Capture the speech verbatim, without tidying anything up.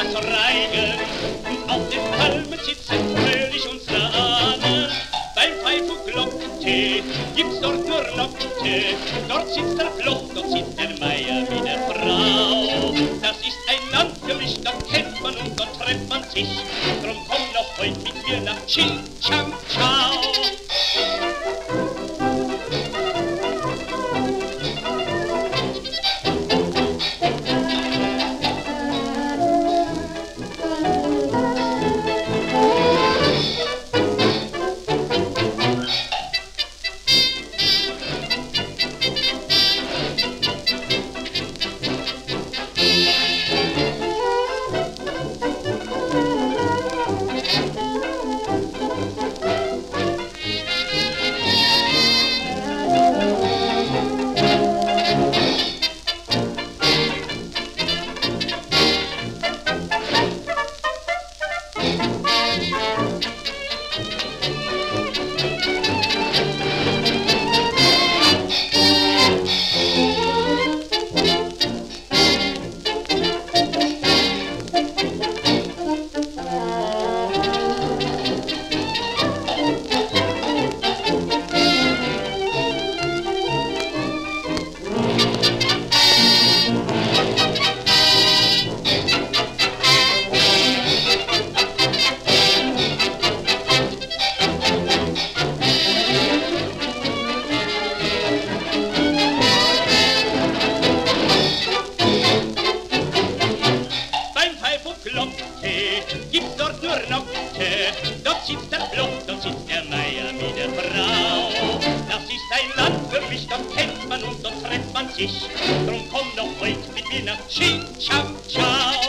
das Reigen. Auf den Palmen sitzen fröhlich unsere Ahnen. Beim Pfeif und Glocke gibt's dort nur Nocte. Dort sitzt der Floch, dort sitzt der Meier wie der Frau. Das ist ein Land für mich, dort kennt man und dort trefft man sich. Drum komm noch heut mit mir nach Ching, Chang, Ciao. Drum komm doch heut mit mir nach Ching, Chang, Ciao.